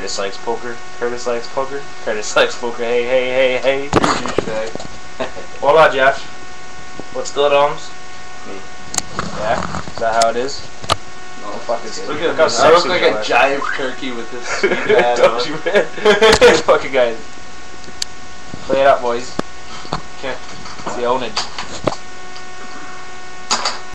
Curtis likes poker. Curtis likes poker. Curtis likes poker. Hey, hey, hey, hey. What about Josh? What's good, Holmes? Me. Yeah? Is that how it is? No, Fuck is look it? at me. I look like a Jive turkey with this sweet hat on. Don't you, man? Fucking guys. Play it up, boys. Okay. It's the ownage.